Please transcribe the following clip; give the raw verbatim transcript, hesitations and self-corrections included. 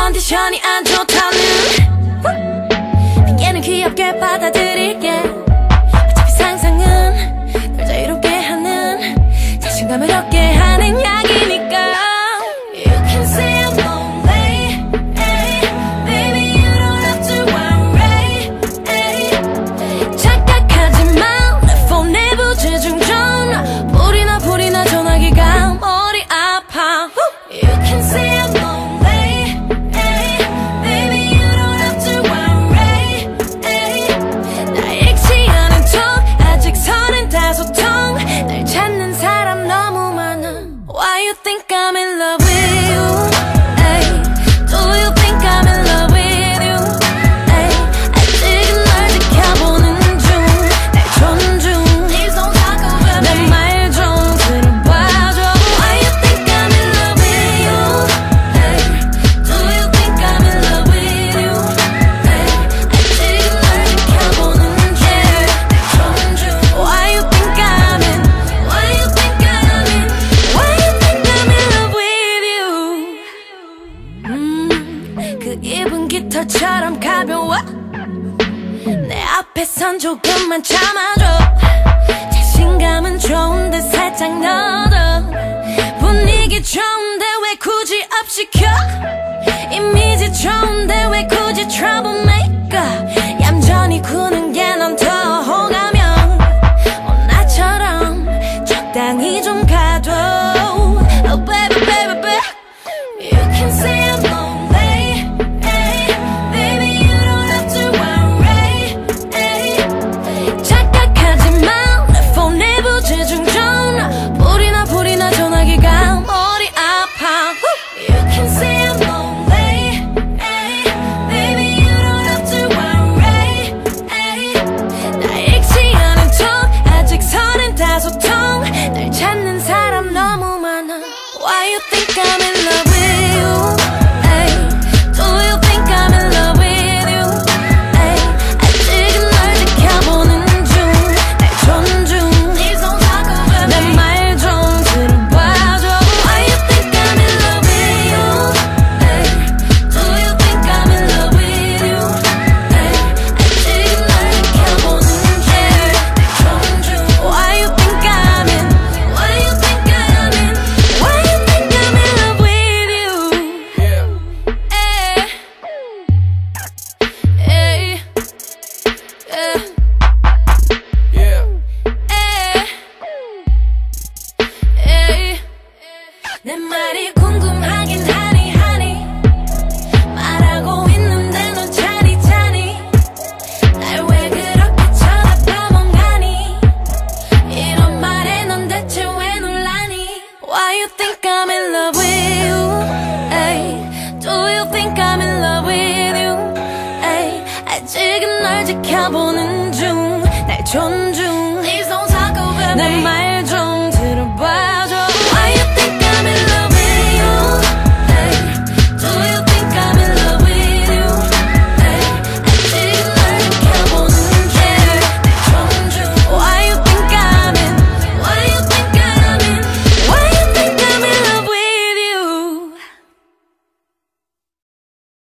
컨디션이 안 좋다는 핑계는 귀엽게 받아들일게. 어차피 상상은 널 자유롭게 하는 자신감을 얻게 하는 약이니까. You can say I'm lonely, ay, baby you don't have to worry, ay. 착각하지마 내 폰에 부재중 전화 불이나 불이나 전화기가 머리 아파. You can say I'm lonely, ay, baby you don't have to worry, ay. 나 익지 않은 척 아직 서른다섯 통 날 찾는 사람 너무 많아. Why you think I'm in love with you? Ay, do you think I'm in love with you? Ay, 아직은 널 지켜보는 중 날 존중. Please don't talk over me. 내 말 좀 들어봐줘. Why you think I'm in love with you? Ay, do you think I'm in love with you? Ay, 아직은 널 지켜보는 중 날 존중. Why you think I'm in? Why you think I'm in? Why you think I'm in love with you? 음, 그 입은 깃털처럼 가벼워. 내 앞에선 조금만 참아줘. 자신감은 좋은데 살짝 너도 분위기 좋은데 왜 굳이 업시켜. 이미지 좋은데 왜 굳이 troublemaker. 얌전히 구는 게 넌 더 호가면 어, 나처럼 적당히 좀 가둬. Oh baby baby baby. You can say I'm lonely, ay, baby you don't have to worry, ay. 착각하지마 내 폰에 부재중 전화 불이나 불이나 전화기가 머리 아파. You can say I'm lonely, ay, baby you don't have to worry, ay. 나 익지 않은 척 아직 서른다섯 통 날 찾는 사람 너무 많아. Why you think I'm in love with you? Ay, do you think I'm in love with you? Ay, 아직은 널 지켜보는 중 날 존중. Please don't talk over me. 내 말 좀 들어봐줘. Why you think I'm in love with you? Ay, do you think I'm in love with you? Ay, 아직은 널 지켜보는 중 날 존중. Why you think I'm in? Why you think I'm in? Why you think I'm in love with you? Yeah, Ay, ay, yeah, yeah. ay, ay. 내 말이 궁금하긴 하니 하니 말하고 있는데 넌 차니 차니 날 왜 그렇게 쳐다봐 멍하니. 이런 말에 넌 대체 왜 놀라니. Why you think I'm in love with you? Ay, do you think I'm in love with you? Ay, 아직은 널 지켜보는 중 날 존중. Please don't talk over me. 내 말